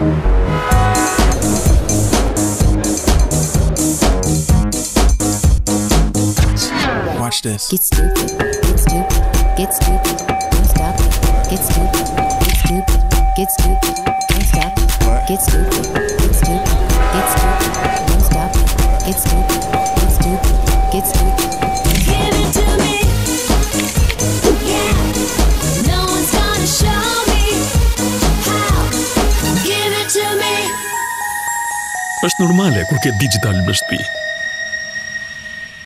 Watch this. Get stupid, get stupid, get stupid, don't stop it. Get stupid, get stupid, get stupid, don't stop it. Get stupid, get stupid, get stupid, don't stop it. Get stupid, get stupid, get stupid. Give it to me, yeah. No one's gonna show me how. Give it to me. Është normale kur ke digital në shtëpi.